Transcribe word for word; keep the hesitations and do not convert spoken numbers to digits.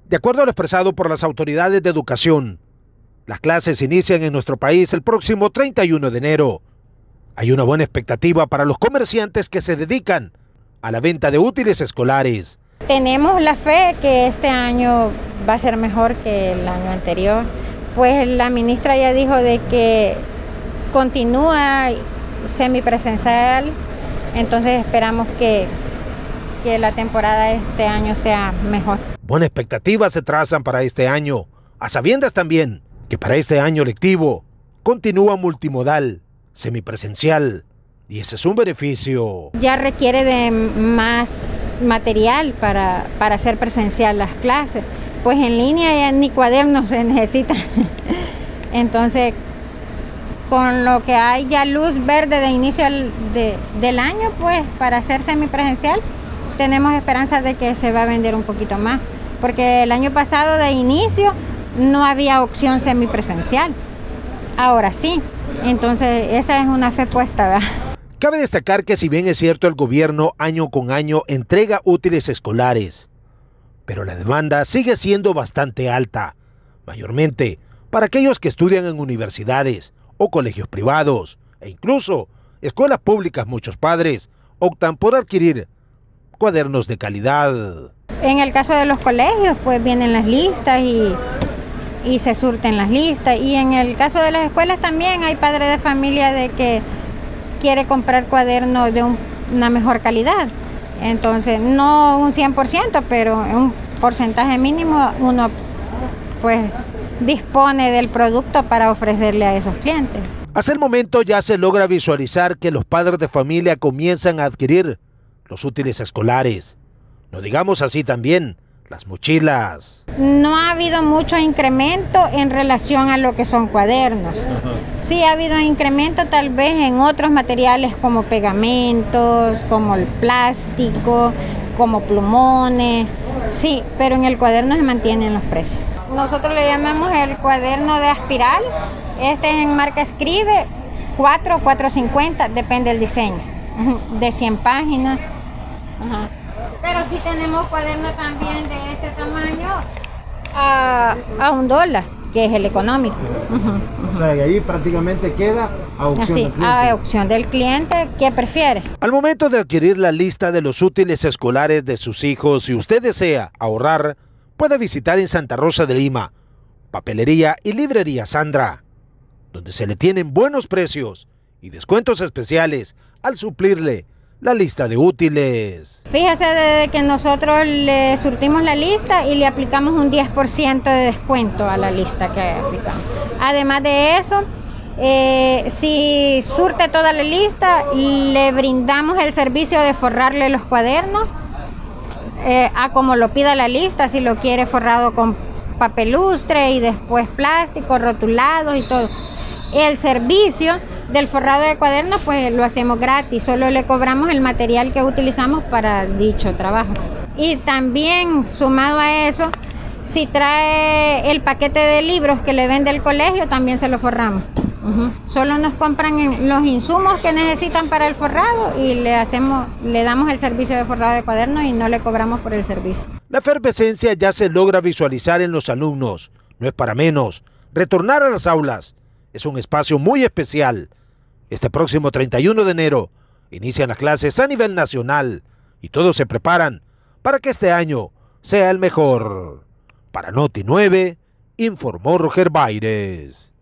De acuerdo a lo expresado por las autoridades de educación, las clases inician en nuestro país el próximo treinta y uno de enero. Hay una buena expectativa para los comerciantes que se dedican a la venta de útiles escolares. Tenemos la fe que este año va a ser mejor que el año anterior, pues la ministra ya dijo de que continúa semipresencial, entonces esperamos que, que la temporada de este año sea mejor. Buenas expectativas se trazan para este año, a sabiendas también que para este año lectivo continúa multimodal, semipresencial, y ese es un beneficio. Ya requiere de más material para, para hacer presencial las clases, pues en línea ya ni cuadernos se necesitan. Entonces, con lo que hay ya luz verde de inicio de, del año, pues para hacer semipresencial, tenemos esperanza de que se va a vender un poquito más, porque el año pasado de inicio no había opción semipresencial, ahora sí, entonces esa es una fe puesta, ¿verdad? Cabe destacar que si bien es cierto el gobierno año con año entrega útiles escolares, pero la demanda sigue siendo bastante alta, mayormente para aquellos que estudian en universidades o colegios privados e incluso escuelas públicas. Muchos padres optan por adquirir cuadernos de calidad. En el caso de los colegios, pues vienen las listas y, y se surten las listas, y en el caso de las escuelas también hay padres de familia de que quiere comprar cuadernos de un, una mejor calidad. Entonces, no un cien por ciento, pero un porcentaje mínimo uno pues dispone del producto para ofrecerle a esos clientes. Hasta el momento ya se logra visualizar que los padres de familia comienzan a adquirir los útiles escolares. No digamos así también las mochilas. No ha habido mucho incremento en relación a lo que son cuadernos. Sí ha habido incremento tal vez en otros materiales como pegamentos, como el plástico, como plumones, sí, pero en el cuaderno se mantienen los precios. Nosotros le llamamos el cuaderno de espiral, este es en marca Escribe, cuatro, cuatro cincuenta, depende del diseño, de cien páginas. Ajá. Pero sí tenemos cuadernos también de este tamaño a, a un dólar, que es el económico. Uh-huh. O sea, y ahí prácticamente queda a opción Así, del cliente. A opción del cliente, ¿qué prefiere? Al momento de adquirir la lista de los útiles escolares de sus hijos, si usted desea ahorrar, puede visitar en Santa Rosa de Lima, Papelería y Librería Sandra, donde se le tienen buenos precios y descuentos especiales al suplirle la lista de útiles. Fíjese de que nosotros le surtimos la lista y le aplicamos un diez por ciento de descuento a la lista que aplicamos. Además de eso, eh, si surte toda la lista, le brindamos el servicio de forrarle los cuadernos eh, a como lo pida la lista, si lo quiere forrado con papel lustre y después plástico, rotulado y todo. El servicio del forrado de cuadernos pues lo hacemos gratis, solo le cobramos el material que utilizamos para dicho trabajo. Y también sumado a eso, si trae el paquete de libros que le vende el colegio, también se lo forramos. Uh-huh. Solo nos compran los insumos que necesitan para el forrado y le hacemos, le damos el servicio de forrado de cuadernos y no le cobramos por el servicio. La efervescencia ya se logra visualizar en los alumnos. No es para menos. Retornar a las aulas es un espacio muy especial. Este próximo treinta y uno de enero inician las clases a nivel nacional y todos se preparan para que este año sea el mejor. Para Noti nueve, informó Roger Baires.